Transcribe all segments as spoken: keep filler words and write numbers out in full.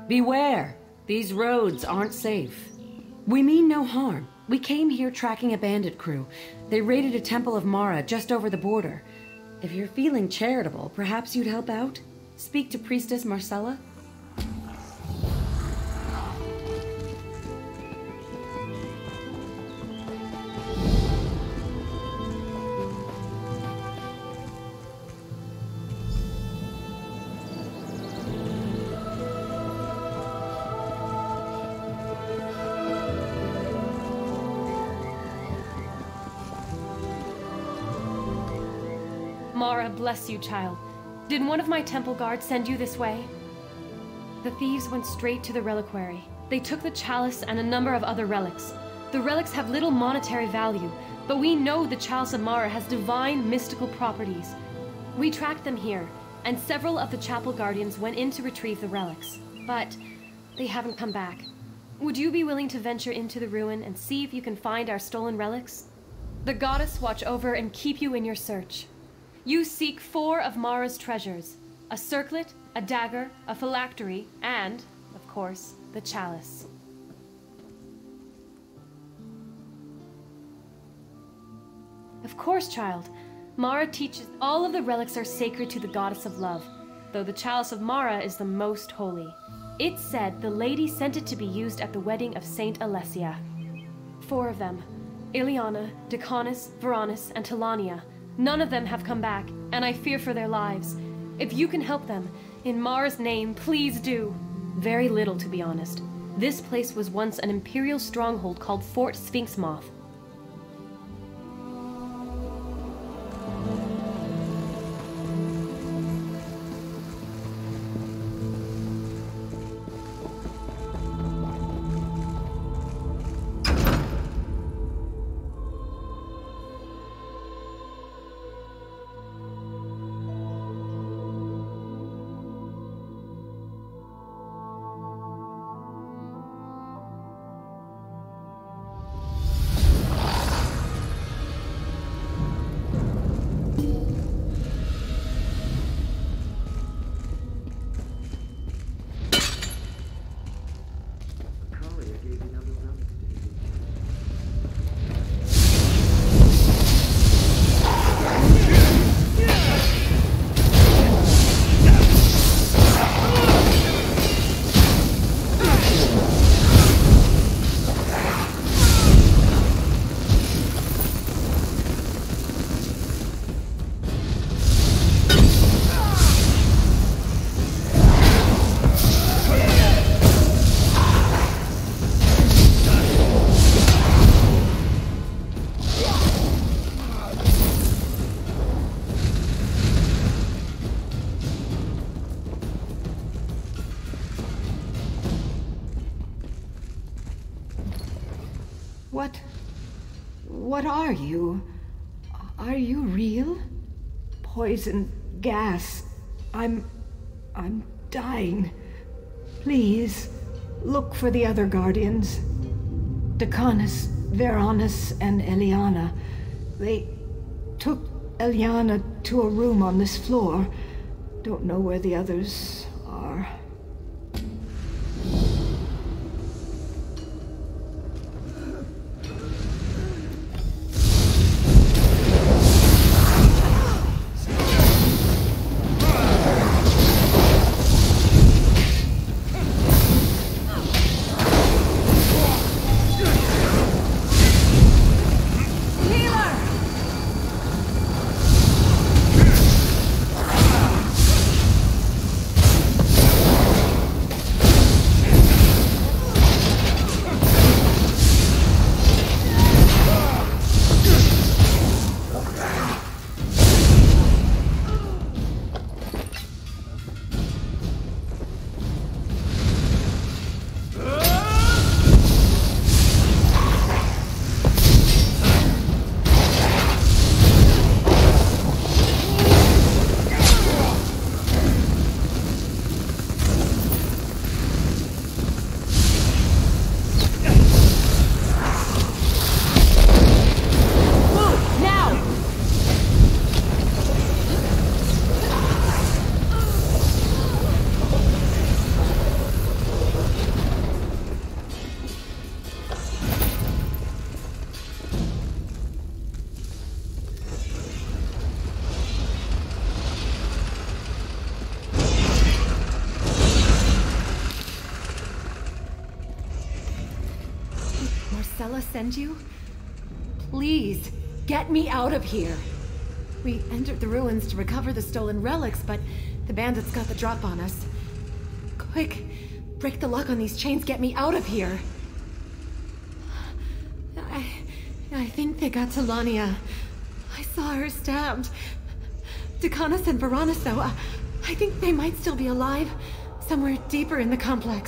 Beware! These roads aren't safe. We mean no harm. We came here tracking a bandit crew. They raided a temple of Mara just over the border. If you're feeling charitable, perhaps you'd help out? Speak to Priestess Marcella? Mara, bless you, child. Did one of my temple guards send you this way? The thieves went straight to the reliquary. They took the chalice and a number of other relics. The relics have little monetary value, but we know the chalice of Mara has divine mystical properties. We tracked them here, and several of the chapel guardians went in to retrieve the relics, but they haven't come back. Would you be willing to venture into the ruin and see if you can find our stolen relics? The goddess watch over and keep you in your search. You seek four of Mara's treasures: a circlet, a dagger, a phylactery, and, of course, the chalice. Of course, child. Mara teaches all of the relics are sacred to the goddess of love, though the chalice of Mara is the most holy. It's said the lady sent it to be used at the wedding of Saint Alessia. Four of them: Ileana, Decanus, Veranus, and Telania. None of them have come back, and I fear for their lives. If you can help them, in Mara's name, please do. Very little, to be honest. This place was once an imperial stronghold called Fort Sphinxmoth. What... what are you? Are you real? Poison gas. I'm... I'm dying. Please, look for the other guardians. Decanus, Veranus, and Ileana. They took Ileana to a room on this floor. Don't know where the others are. send you? Please, get me out of here. We entered the ruins to recover the stolen relics, but the bandits got the drop on us. Quick, break the lock on these chains, get me out of here. I... I think they got to Lania. I saw her stabbed. Dekanis and Varanus, though, I, I think they might still be alive, somewhere deeper in the complex.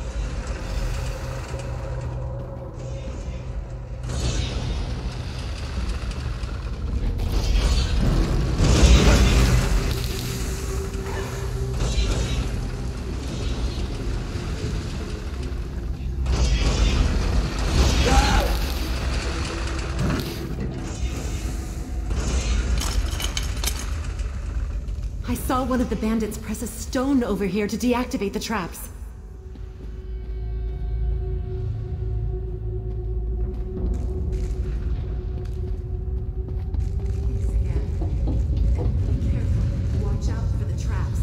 I saw one of the bandits press a stone over here to deactivate the traps. Careful. Watch out for the traps.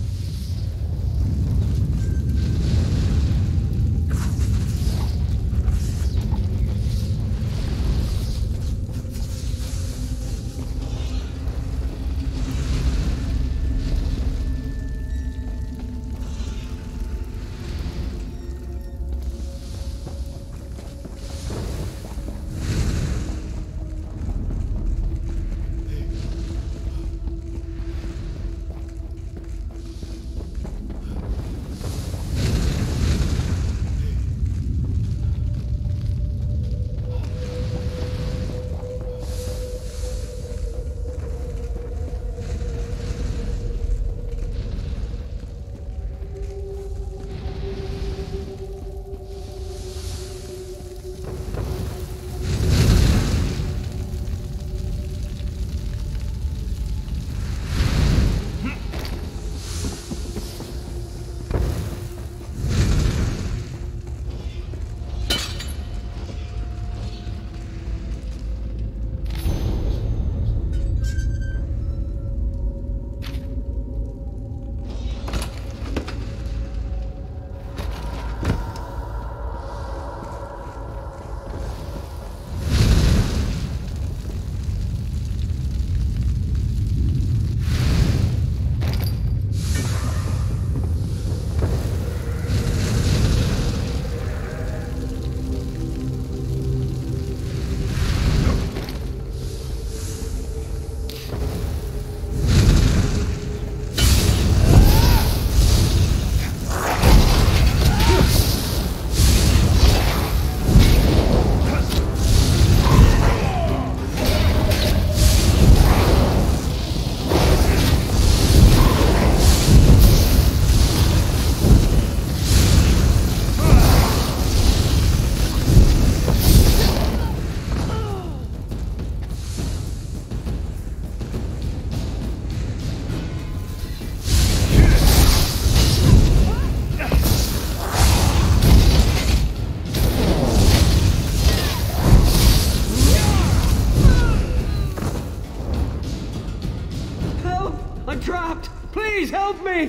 Please help me!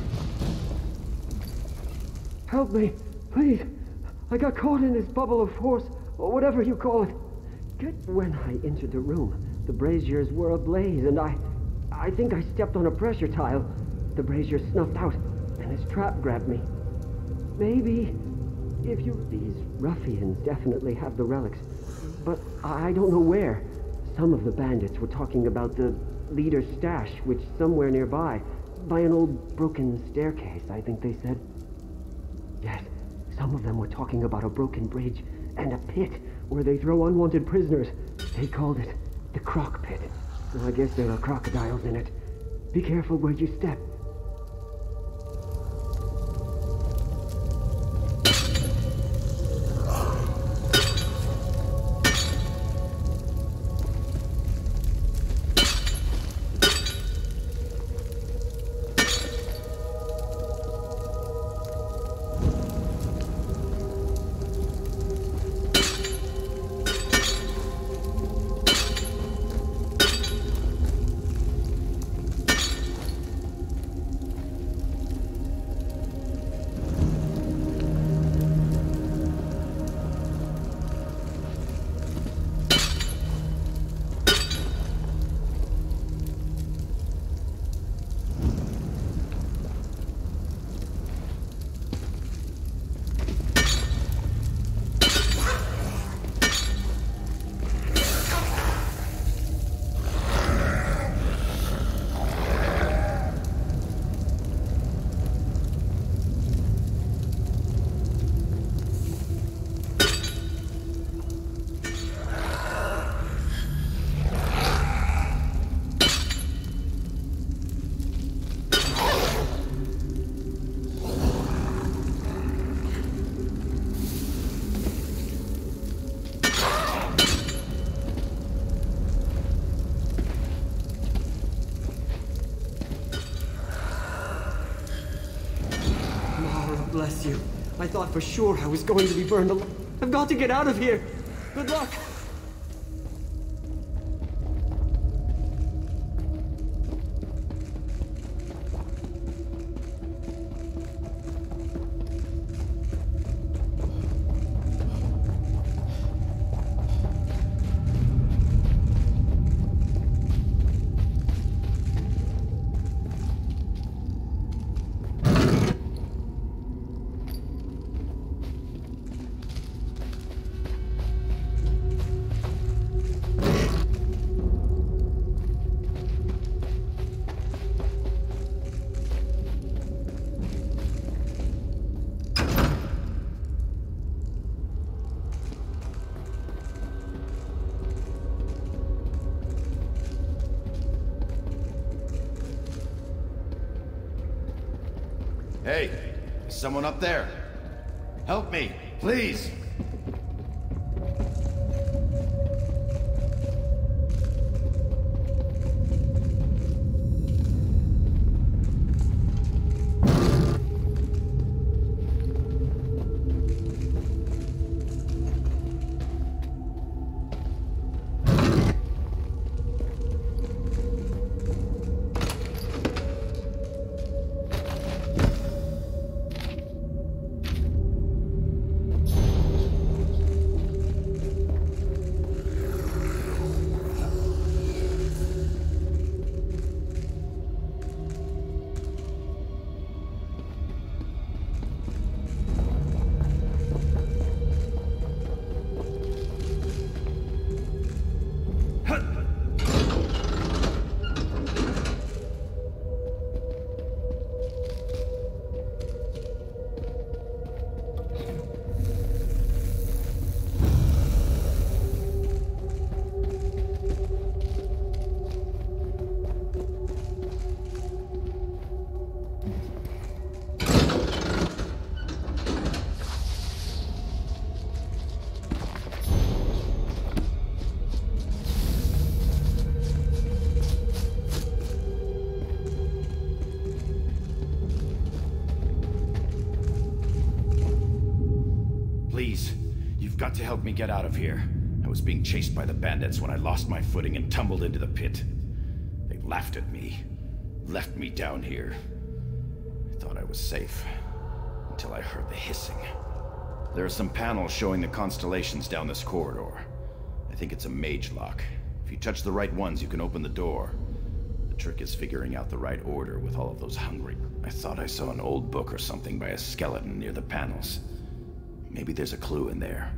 Help me, please. I got caught in this bubble of force, or whatever you call it. When I entered the room, the braziers were ablaze, and I... I think I stepped on a pressure tile. The brazier snuffed out, and this trap grabbed me. Maybe... if you... These ruffians definitely have the relics, but I don't know where. Some of the bandits were talking about the leader's stash, which is somewhere nearby, by an old broken staircase, I think they said. Yes, some of them were talking about a broken bridge and a pit where they throw unwanted prisoners. They called it the croc pit. Well, I guess there are crocodiles in it. Be careful where you step. bless you. I thought for sure I was going to be burned alive. I've got to get out of here. Good luck. Hey, is someone up there? Help me, please! Please, you've got to help me get out of here. I was being chased by the bandits when I lost my footing and tumbled into the pit. They laughed at me, left me down here. I thought I was safe, until I heard the hissing. There are some panels showing the constellations down this corridor. I think it's a mage lock. If you touch the right ones, you can open the door. The trick is figuring out the right order with all of those hungry. I thought I saw an old book or something by a skeleton near the panels. Maybe there's a clue in there.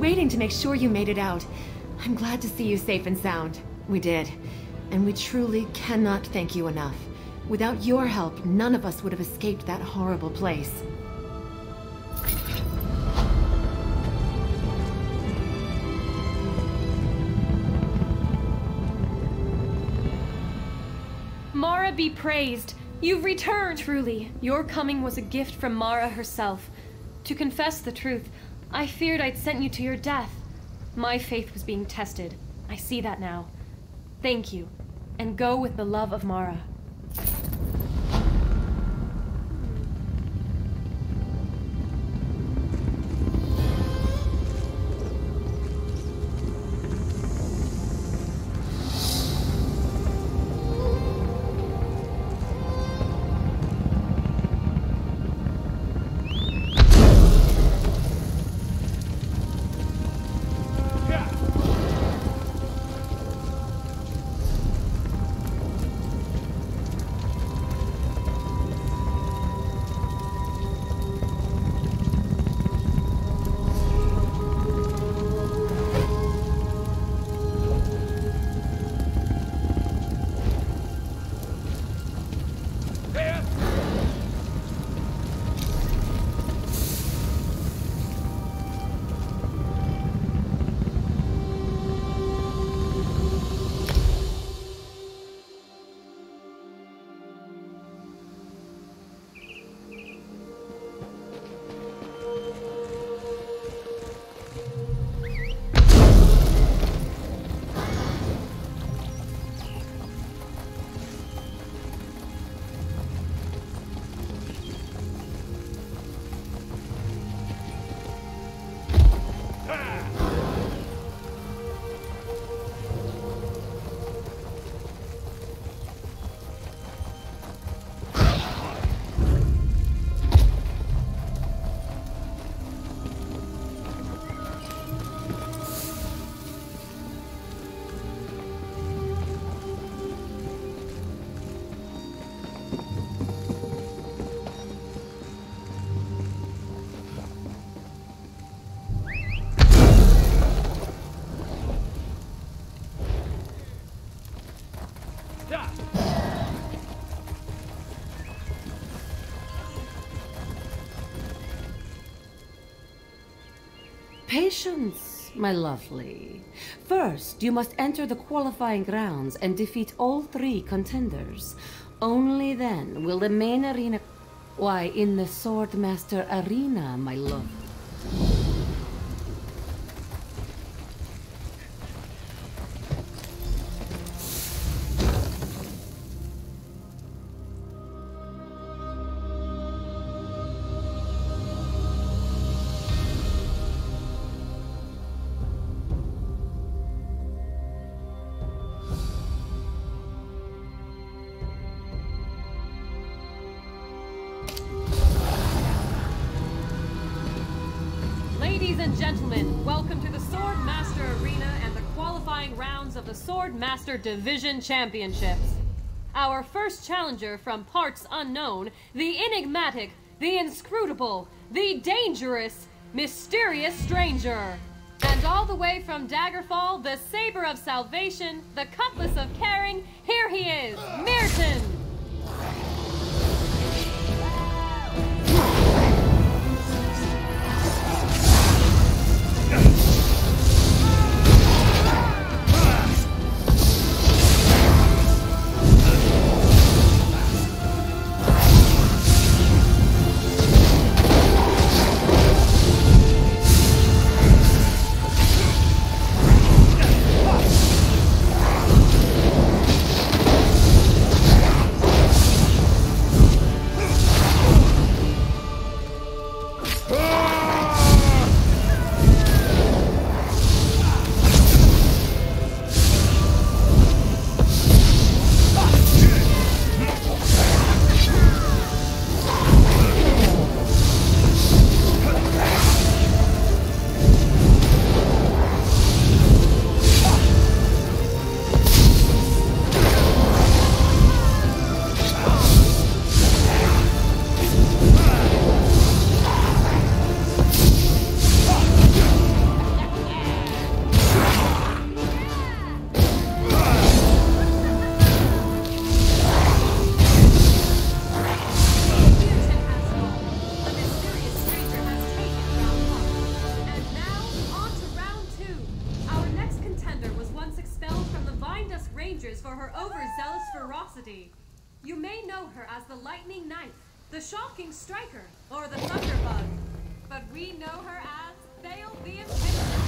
waiting to make sure you made it out. I'm glad to see you safe and sound. We did. And we truly cannot thank you enough. Without your help, none of us would have escaped that horrible place. Mara be praised! You've returned! Truly, your coming was a gift from Mara herself. To confess the truth, I feared I'd sent you to your death. My faith was being tested. I see that now. Thank you, and go with the love of Mara. Patience, my lovely. First, you must enter the qualifying rounds and defeat all three contenders. Only then will the main arena... Why, in the Swordmaster Arena, my love. Ladies and gentlemen, welcome to the Swordmaster Arena and the qualifying rounds of the Swordmaster Division Championships. Our first challenger from parts unknown, the enigmatic, the inscrutable, the dangerous, mysterious stranger. And all the way from Daggerfall, the saber of salvation, the cutlass of caring, here he is, Mirton! strangers for her overzealous ferocity. You may know her as the Lightning Knight, the Shocking Striker, or the Thunderbug, but we know her as Thale the Impaler.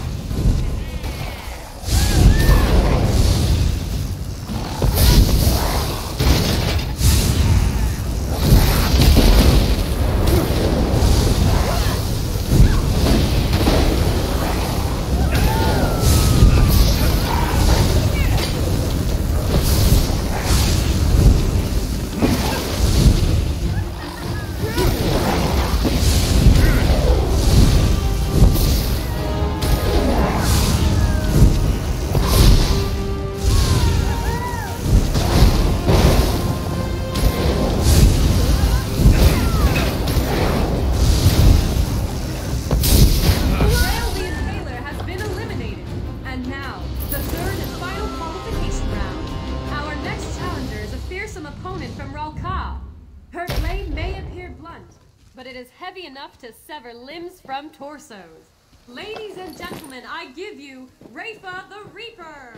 To sever limbs from torsos. Ladies and gentlemen, I give you Rafa the Reaper!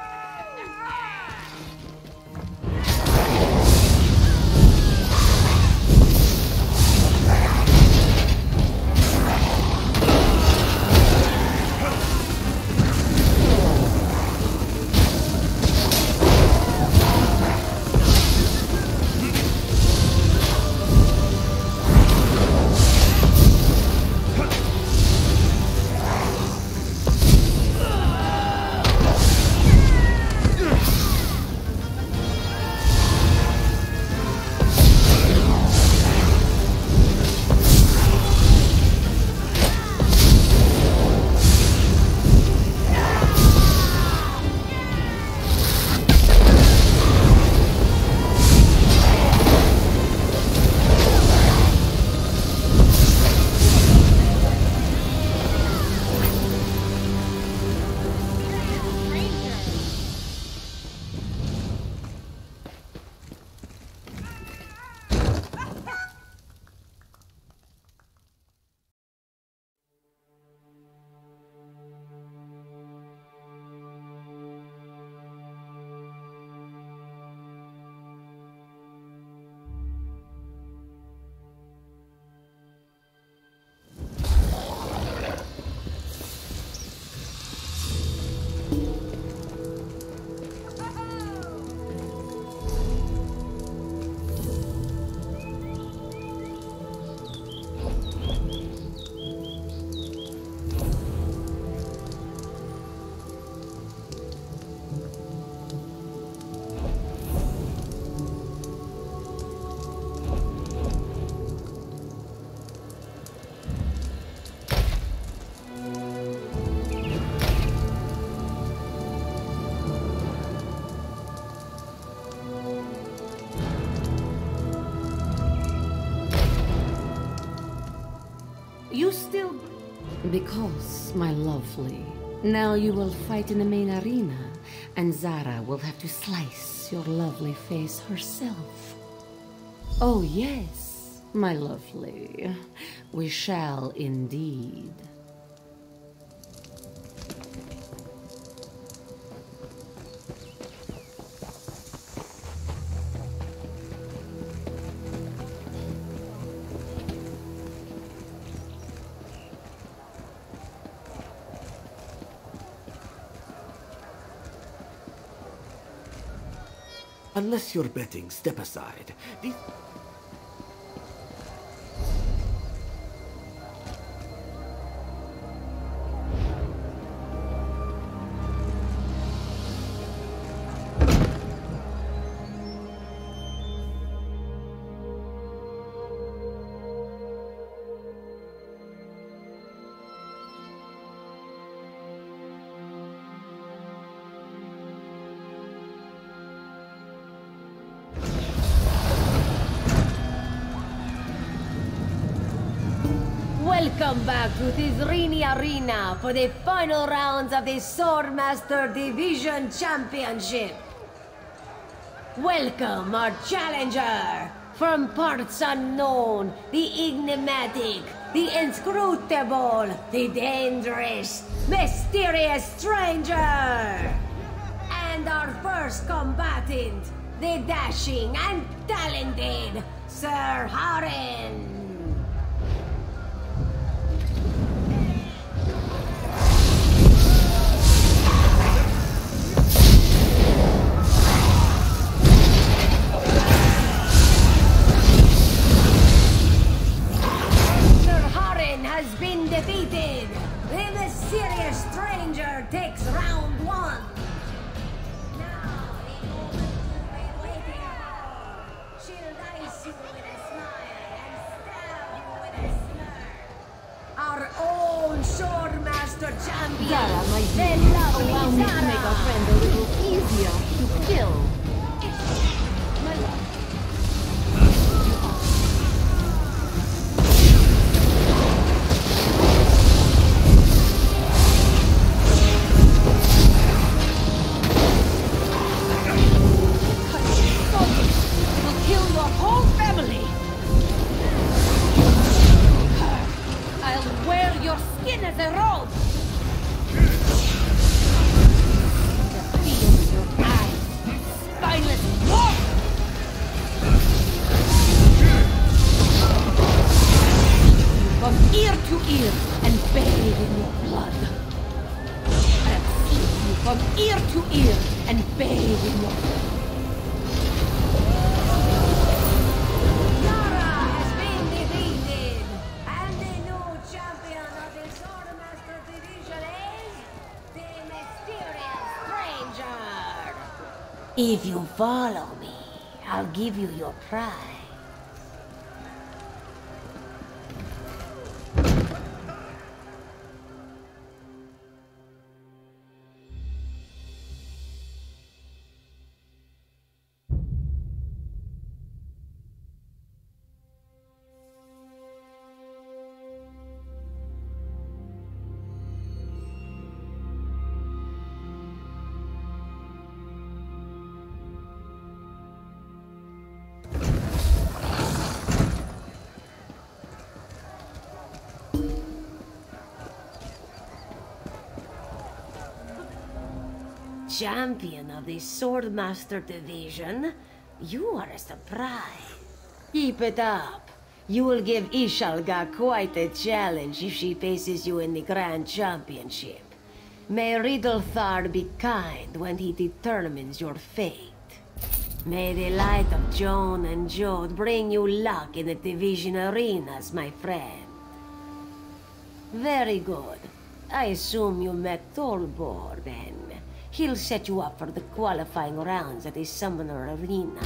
You still... Because, my lovely, now you will fight in the main arena, and Zara will have to slice your lovely face herself. Oh yes, my lovely, we shall indeed. Unless you're betting, step aside. These... Welcome back to Tizrini Arena for the final rounds of the Swordmaster Division Championship. Welcome our challenger from parts unknown, the enigmatic, the inscrutable, the dangerous, mysterious stranger. And And our first combatant, the dashing and talented Sir Haren. Sir Haren has been defeated. The mysterious stranger takes round one. Now, the moment you've been waiting for. She'll dice you with a smile and stab you with a smirk. Our own Swordmaster champion, Zara, my the dear, lovely allow me to make our Zara. friend a little easier to kill. My love. Will kill your whole family. I'll wear your skin as a robe. The fear in your eyes, spineless wolf. From ear to ear and bathe in your blood. I'll eat you from ear to ear and bathe in your blood. Zara has been defeated, and the new champion of the Swordmaster division is the mysterious stranger. If you follow me, I'll give you your prize. Champion of the Swordmaster division, you are a surprise. Keep it up. You will give Ishalga quite a challenge if she faces you in the Grand Championship. May Riddlethard be kind when he determines your fate. May the light of Joan and Jode bring you luck in the division arenas, my friend. Very good. I assume you met Tolbor, then. He'll set you up for the qualifying rounds at the Summoner Arena.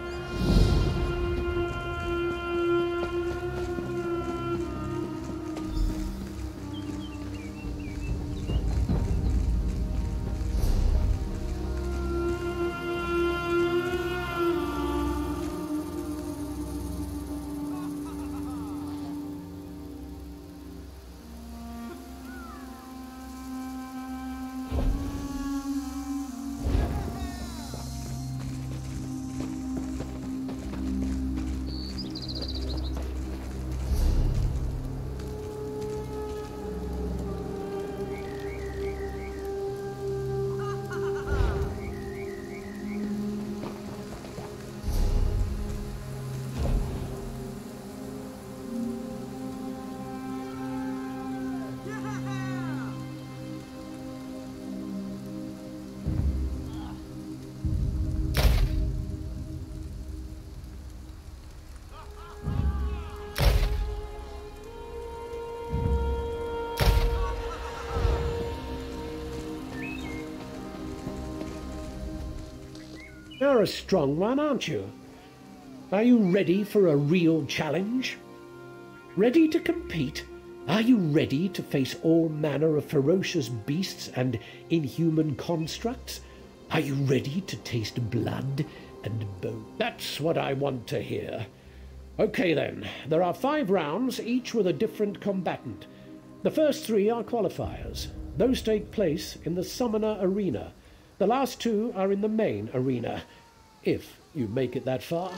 You're a strong one, aren't you? Are you ready for a real challenge? Ready to compete? Are you ready to face all manner of ferocious beasts and inhuman constructs? Are you ready to taste blood and bone? That's what I want to hear. Okay then, there are five rounds, each with a different combatant. The first three are qualifiers. Those take place in the Summoner Arena. The last two are in the main arena, if you make it that far.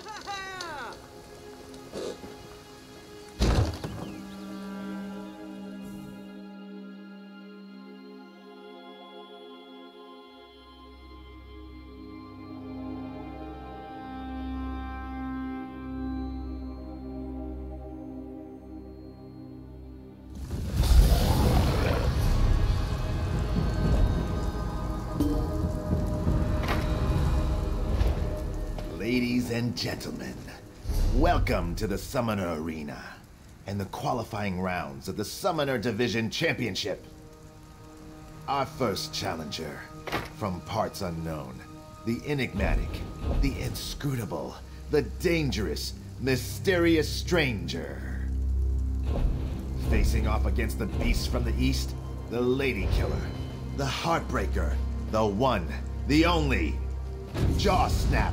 Ladies and gentlemen, welcome to the Summoner Arena and the qualifying rounds of the Summoner Division Championship. Our first challenger, from parts unknown, the enigmatic, the inscrutable, the dangerous, mysterious stranger. Facing off against the beast from the east, the lady killer, the heartbreaker, the one, the only, Jaw Snap.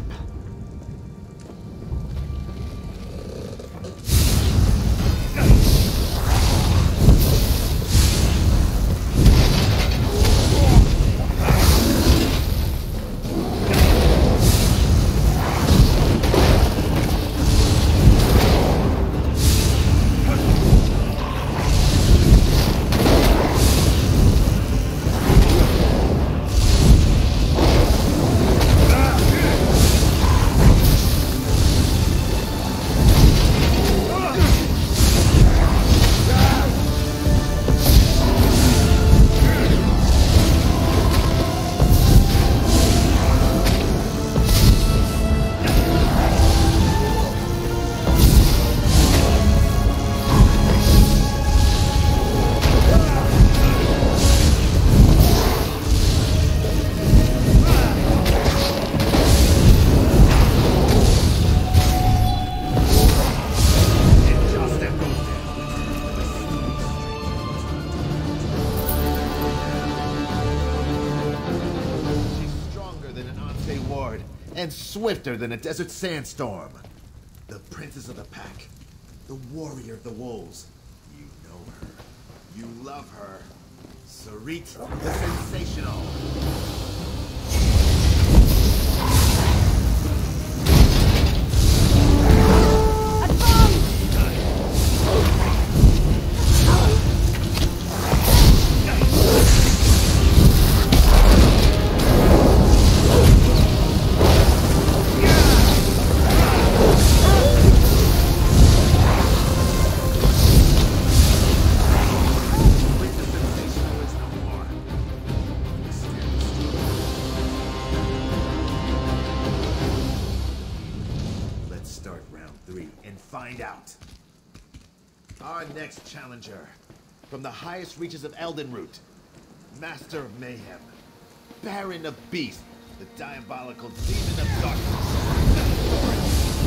And swifter than a desert sandstorm. The princess of the pack. The warrior of the wolves. You know her. You love her. Sarit the Sensational. Our next challenger, from the highest reaches of Eldenroot, Master of Mayhem, Baron of Beasts, the diabolical demon of darkness.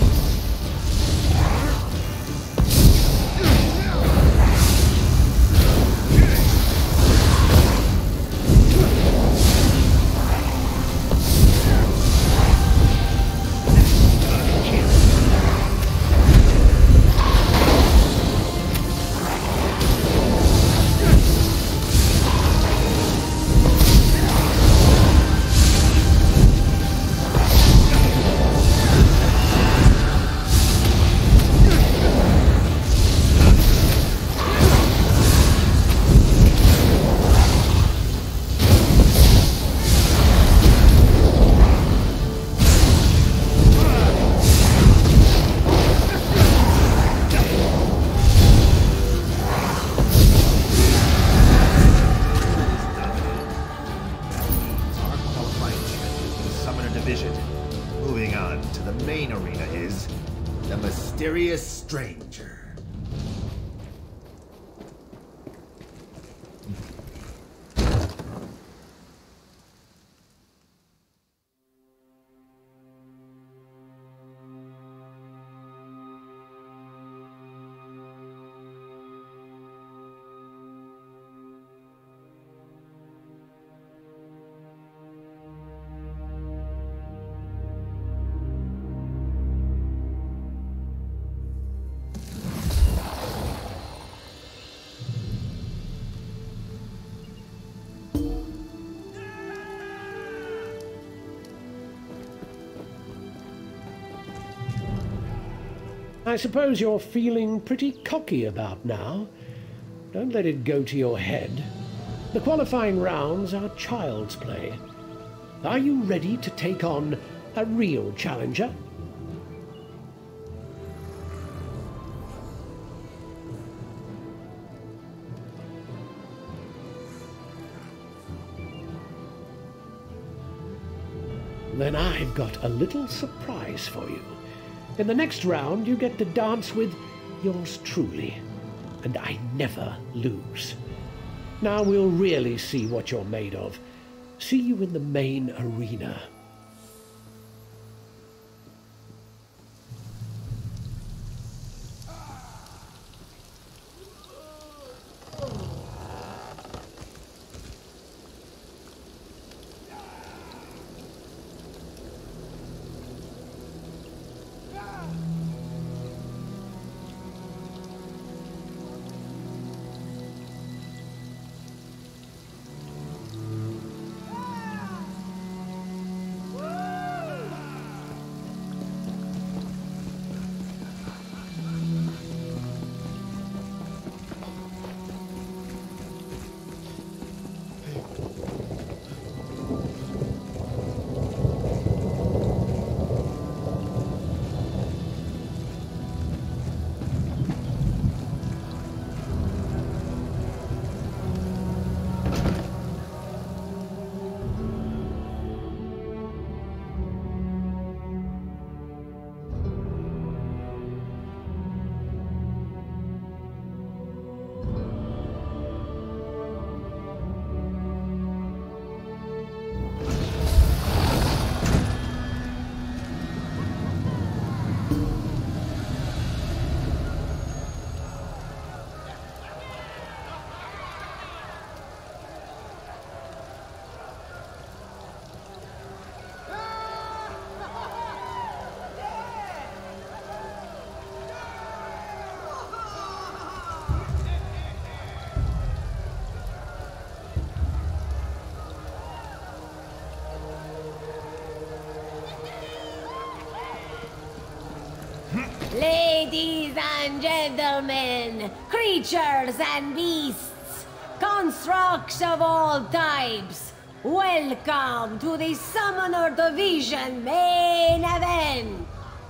Moving on to the main arena is the Mysterious Stranger. I suppose you're feeling pretty cocky about now. Don't let it go to your head. The qualifying rounds are child's play. Are you ready to take on a real challenger? Then I've got a little surprise for you. In the next round, you get to dance with yours truly, and I never lose. Now we'll really see what you're made of. See you in the main arena. Ladies and gentlemen, creatures and beasts, constructs of all types, welcome to the Summoner Division main event.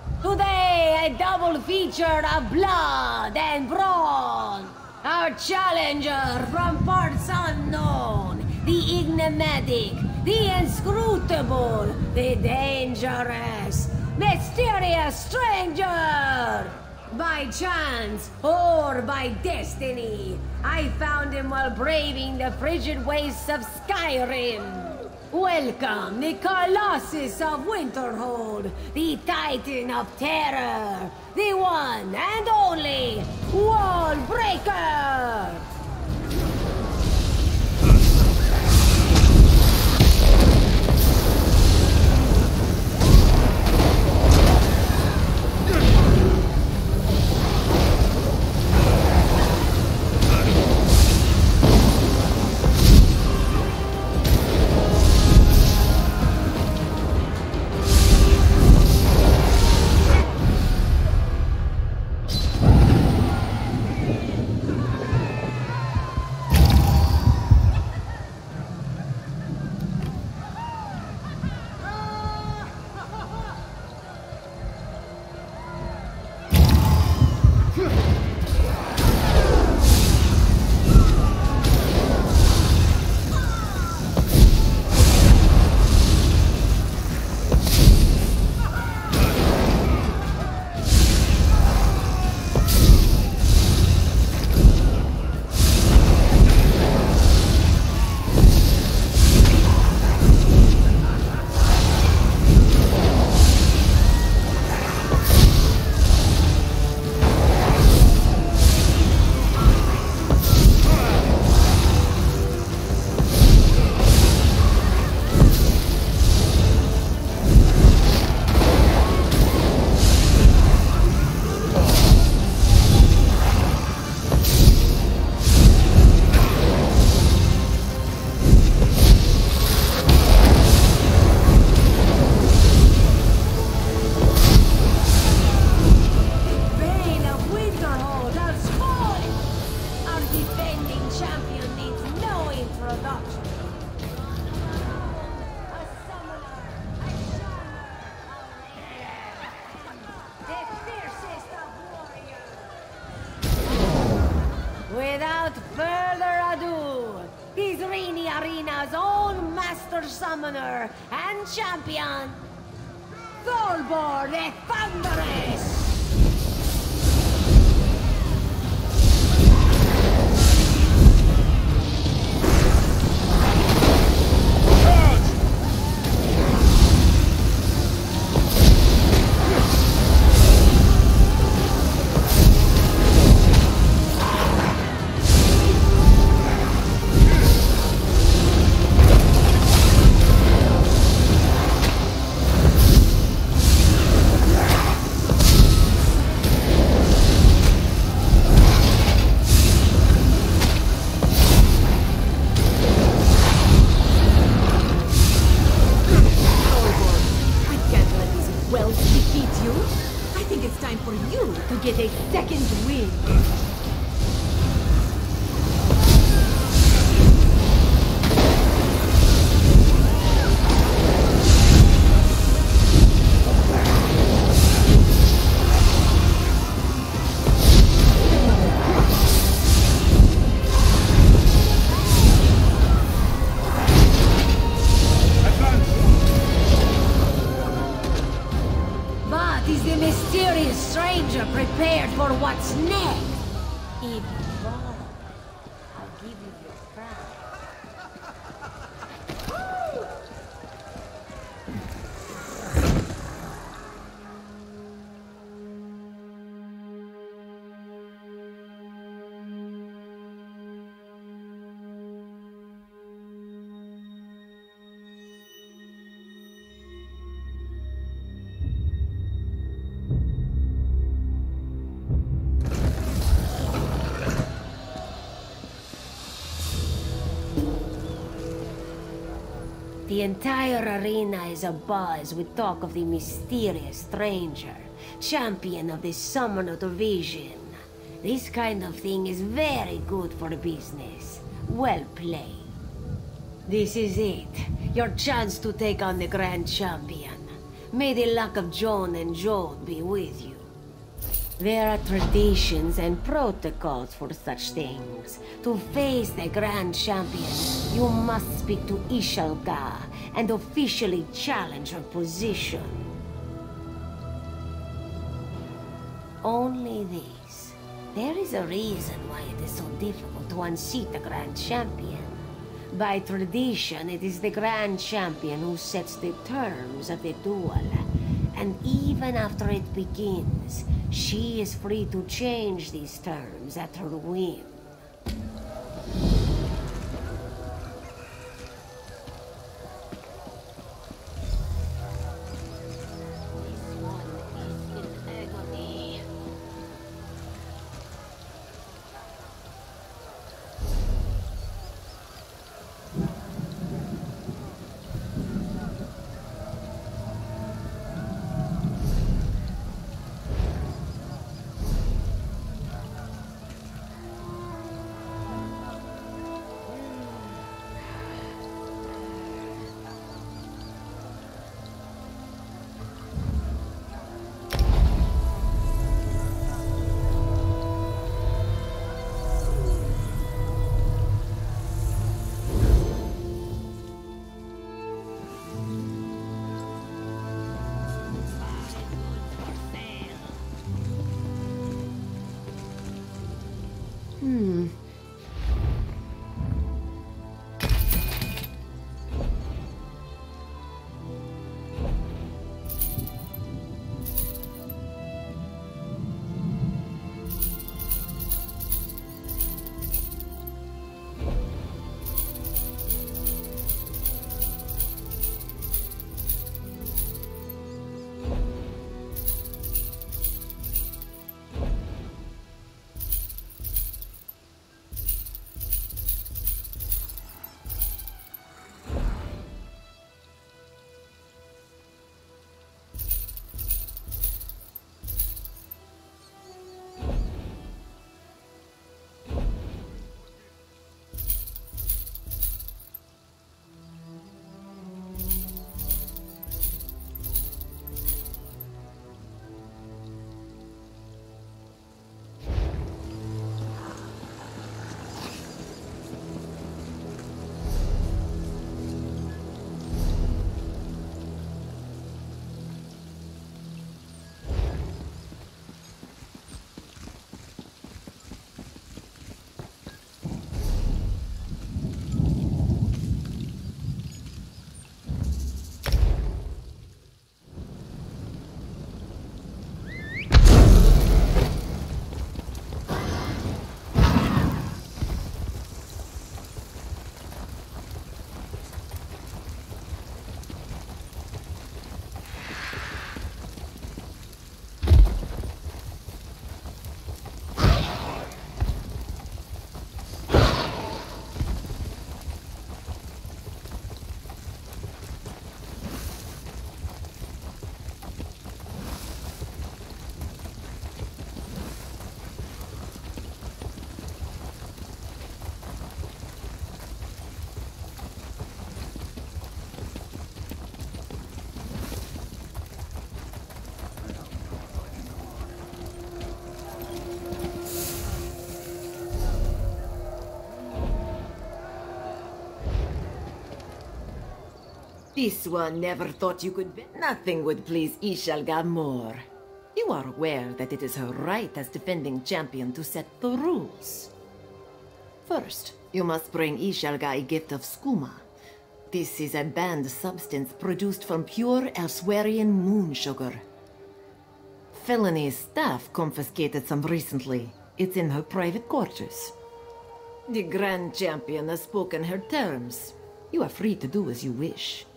Today, a double feature of blood and brawn. Our challenger from parts unknown, the enigmatic, the inscrutable, the dangerous, mysterious stranger! By chance or by destiny, I found him while braving the frigid wastes of Skyrim. Welcome, the Colossus of Winterhold, the Titan of Terror, the one and only Wall Breaker! Master Summoner and Champion, Thorborg the Thunderous! Get a second win. But is the mysterious stranger prepared for what's next? If you fall, I'll give you your crown. The entire arena is abuzz with talk of the mysterious stranger, champion of the Summoner Division. This kind of thing is very good for business. Well played. This is it. Your chance to take on the Grand Champion. May the luck of Joan and Joel be with you. There are traditions and protocols for such things. To face the Grand Champion, you must speak to Ishalga and officially challenge her position. Only this. There is a reason why it is so difficult to unseat the Grand Champion. By tradition, it is the Grand Champion who sets the terms of the duel. And even after it begins, she is free to change these terms at her whim. This one is in agony. This one never thought you could be. Nothing would please Ishalga more. You are aware that it is her right as defending champion to set the rules. First, you must bring Ishalga a gift of skooma. This is a banned substance produced from pure Elsewerian moon sugar. Felony's staff confiscated some recently. It's in her private quarters. The Grand Champion has spoken her terms. You are free to do as you wish.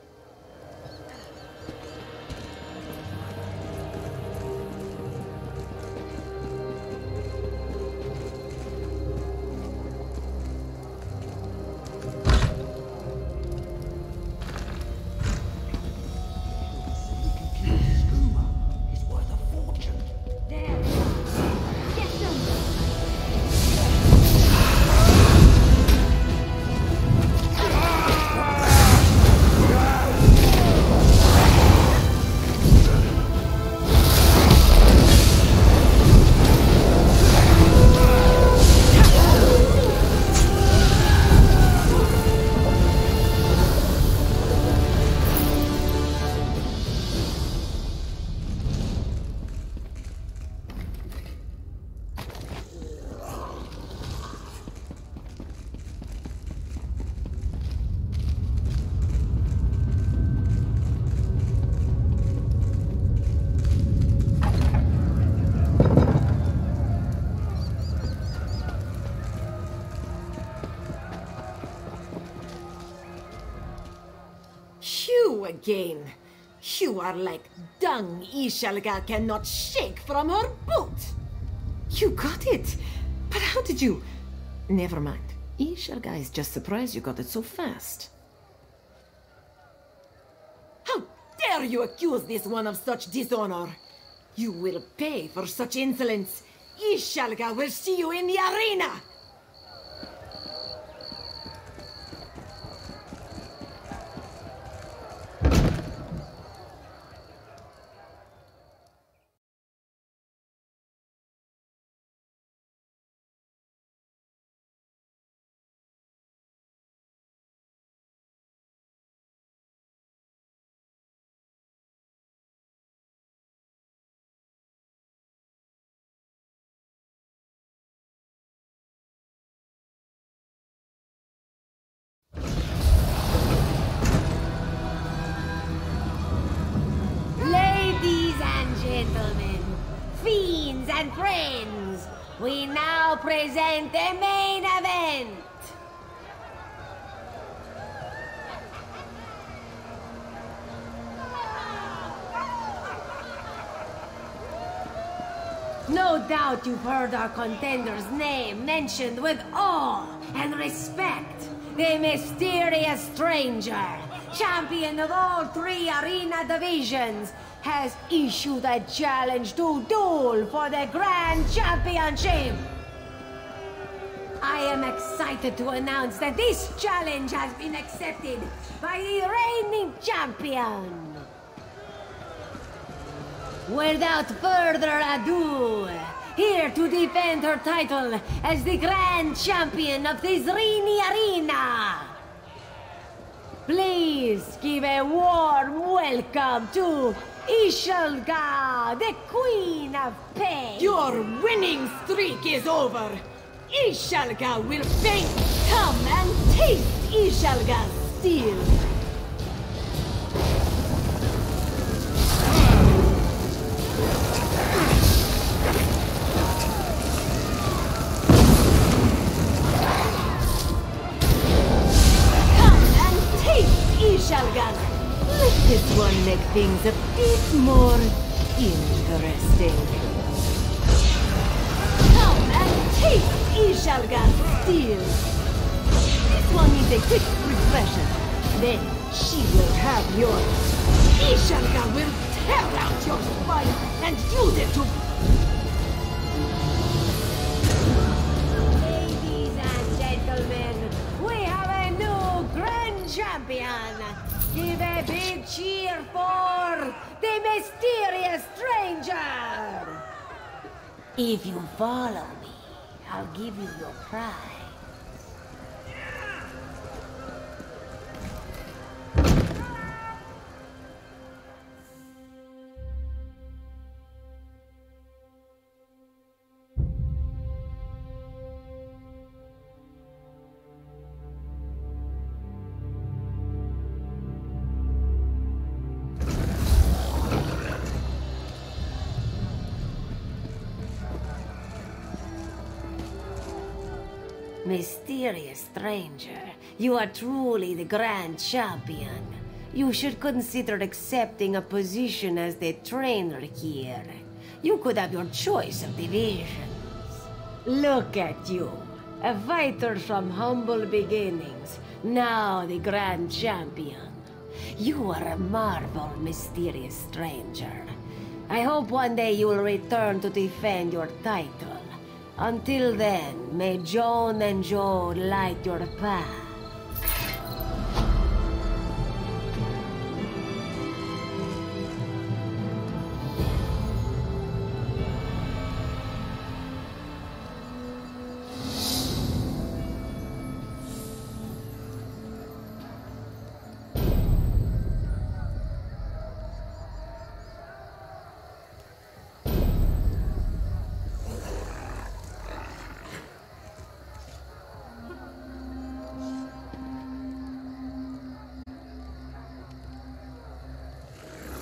Again. You are like dung Ishalga cannot shake from her boot. You got it. But how did you... Never mind. Ishalga is just surprised you got it so fast. How dare you accuse this one of such dishonor? You will pay for such insolence. Ishalga will see you in the arena. Gentlemen, fiends and friends, we now present the main event. No doubt you've heard our contender's name mentioned with awe and respect. The mysterious stranger, champion of all three arena divisions, has issued a challenge to duel for the Grand Championship. I am excited to announce that this challenge has been accepted by the reigning champion. Without further ado, here to defend her title as the Grand Champion of the Zrini Arena, please give a warm welcome to Ishalga, the Queen of Pain. Your winning streak is over. Ishalga will faint. Come and taste Ishalga's steel. Come and taste Ishalga's. Let this one make things a bit more interesting. Come and taste Ishalga's steel. This one needs a quick refresher. Then she will have yours. Ishalga will tear out your spine and use it to... Ladies and gentlemen, we have a new Grand Champion. Give a big cheer for the mysterious stranger! If you follow me, I'll give you your prize. Mysterious stranger, you are truly the grand champion. You should consider accepting a position as the trainer here. You could have your choice of divisions. Look at you, a fighter from humble beginnings, now the grand champion. You are a marvel, mysterious stranger. I hope one day you will return to defend your title. Until then, may Joan and Joe light your path.